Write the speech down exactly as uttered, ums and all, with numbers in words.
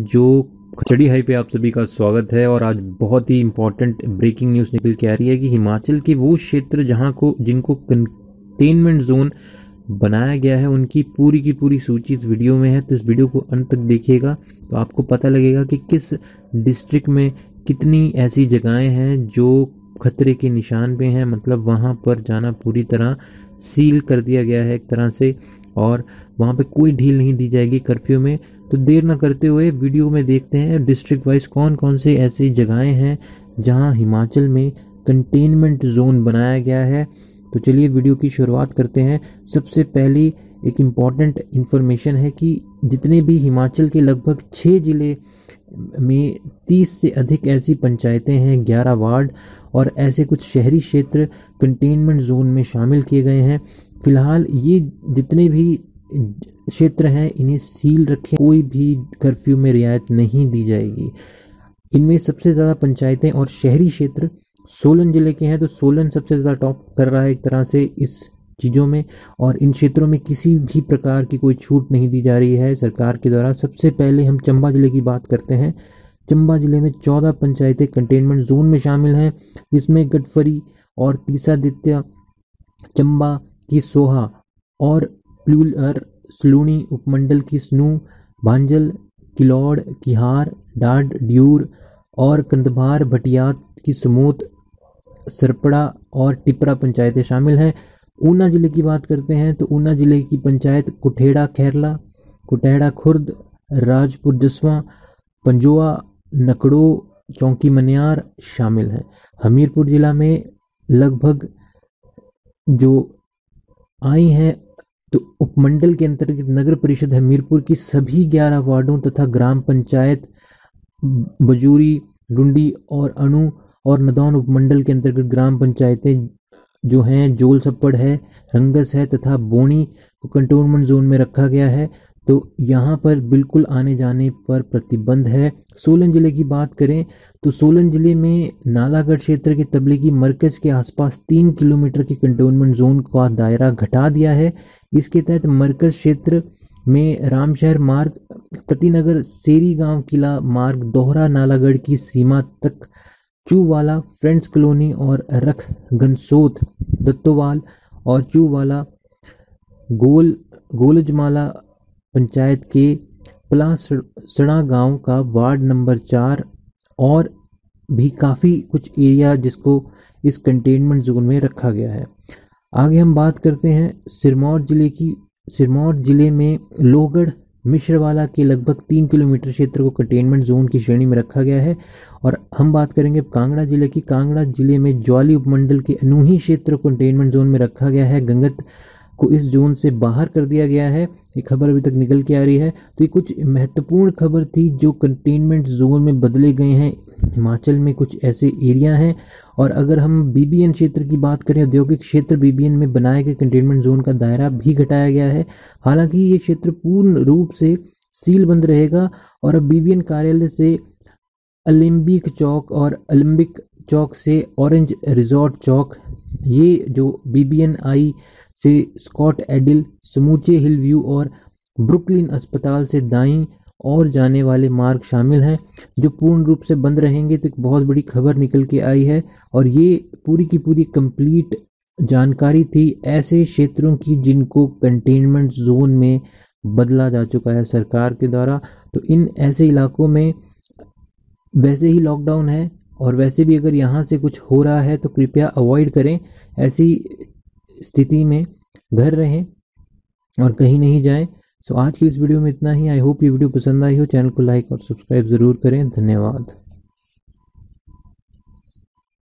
जो खचड़ी हाई पे आप सभी का स्वागत है। और आज बहुत ही इंपॉर्टेंट ब्रेकिंग न्यूज़ निकल के आ रही है कि हिमाचल के वो क्षेत्र जहां को जिनको कंटेनमेंट जोन बनाया गया है उनकी पूरी की पूरी सूची इस वीडियो में है। तो इस वीडियो को अंत तक देखिएगा तो आपको पता लगेगा कि किस डिस्ट्रिक्ट में कितनी ऐसी जगहें हैं जो खतरे के निशान पे हैं, मतलब वहाँ पर जाना पूरी तरह सील कर दिया गया है एक तरह से, और वहाँ पे कोई ढील नहीं दी जाएगी कर्फ्यू में। तो देर न करते हुए वीडियो में देखते हैं डिस्ट्रिक्ट वाइज कौन कौन से ऐसी जगहें हैं जहाँ हिमाचल में कंटेनमेंट जोन बनाया गया है। तो चलिए वीडियो की शुरुआत करते हैं। सबसे पहली एक इम्पॉर्टेंट इन्फॉर्मेशन है कि जितने भी हिमाचल के लगभग छः ज़िले में तीस से अधिक ऐसी पंचायतें हैं, ग्यारह वार्ड और ऐसे कुछ शहरी क्षेत्र कंटेनमेंट जोन में शामिल किए गए हैं। फिलहाल ये जितने भी क्षेत्र हैं इन्हें सील रखें, कोई भी कर्फ्यू में रियायत नहीं दी जाएगी। इनमें सबसे ज़्यादा पंचायतें और शहरी क्षेत्र सोलन ज़िले के हैं, तो सोलन सबसे ज़्यादा टॉप कर रहा है एक तरह से इस चीज़ों में, और इन क्षेत्रों में किसी भी प्रकार की कोई छूट नहीं दी जा रही है सरकार के द्वारा। सबसे पहले हम चंबा ज़िले की बात करते हैं। चंबा ज़िले में चौदह पंचायतें कंटेनमेंट जोन में शामिल हैं। इसमें गडफरी और तीसादित्य, चंबा की सोहा और प्लूलर, सलूणी उपमंडल की स्नू, भांजल, किलौड़, किहार, डाड, ड्यूर और कंदभार, भटियात की समूत, सरपड़ा और टिपरा पंचायतें शामिल हैं। ऊना ज़िले की बात करते हैं तो ऊना ज़िले की पंचायत कुठेड़ा खैरला, कुठेड़ा खुर्द, राजपुर जसवां, पंजोआ, नकड़ो, चौंकी मनियार शामिल हैं। हमीरपुर ज़िला में लगभग जो आई हैं तो उपमंडल के अंतर्गत नगर परिषद हमीरपुर की सभी ग्यारह वार्डों तथा ग्राम पंचायत बजूरी, डुंडी और अणु और नदौन उपमंडल के अंतर्गत ग्राम पंचायतें जो हैं जोल सप्पड़ है, रंगस है तथा बोनी को कंटेनमेंट जोन में रखा गया है। तो यहाँ पर बिल्कुल आने जाने पर प्रतिबंध है। सोलन ज़िले की बात करें तो सोलन ज़िले में नालागढ़ क्षेत्र के तबलीगी मरकज़ के आसपास तीन किलोमीटर के कंटेनमेंट जोन का दायरा घटा दिया है। इसके तहत मरकज़ क्षेत्र में रामशहर मार्ग, प्रतिनगर, सेरी गांव किला मार्ग, दोहरा नालागढ़ की सीमा तक, चूवाला, फ्रेंड्स कॉलोनी और रख गनसोत, दत्तोवाल और चूवाला, गोल गोलजमाला पंचायत के पलासड़ा गांव का वार्ड नंबर चार और भी काफ़ी कुछ एरिया जिसको इस कंटेनमेंट जोन में रखा गया है। आगे हम बात करते हैं सिरमौर ज़िले की। सिरमौर ज़िले में लोहगढ़ मिश्रवाला के लगभग तीन किलोमीटर क्षेत्र को कंटेनमेंट जोन की श्रेणी में रखा गया है। और हम बात करेंगे कांगड़ा ज़िले की। कांगड़ा ज़िले में ज्वाली उपमंडल के अनूही क्षेत्र को कंटेनमेंट जोन में रखा गया है। गंगत को इस जोन से बाहर कर दिया गया है। ये खबर अभी तक निकल के आ रही है। तो ये कुछ महत्वपूर्ण खबर थी जो कंटेनमेंट जोन में बदले गए हैं। हिमाचल में कुछ ऐसे एरिया हैं। और अगर हम बीबीएन क्षेत्र की बात करें, औद्योगिक क्षेत्र बीबीएन में बनाए गए कंटेनमेंट जोन का दायरा भी घटाया गया है। हालांकि ये क्षेत्र पूर्ण रूप से सील बंद रहेगा और अब बीबीएन कार्यालय से अलम्बिक चौक और अलम्बिक चौक से ऑरेंज रिजॉर्ट चौक, ये जो बीबीएन आई से स्कॉट एडिल, समूचे हिल व्यू और ब्रुकलिन अस्पताल से दाईं और जाने वाले मार्ग शामिल हैं जो पूर्ण रूप से बंद रहेंगे। तो एक बहुत बड़ी खबर निकल के आई है और ये पूरी की पूरी कंप्लीट जानकारी थी ऐसे क्षेत्रों की जिनको कंटेनमेंट जोन में बदला जा चुका है सरकार के द्वारा। तो इन ऐसे इलाकों में वैसे ही लॉकडाउन है और वैसे भी अगर यहाँ से कुछ हो रहा है तो कृपया अवॉइड करें। ऐसी स्थिति में घर रहें और कहीं नहीं जाएं। सो आज की इस वीडियो में इतना ही। आई होप ये वीडियो पसंद आई हो। चैनल को लाइक और सब्सक्राइब ज़रूर करें। धन्यवाद।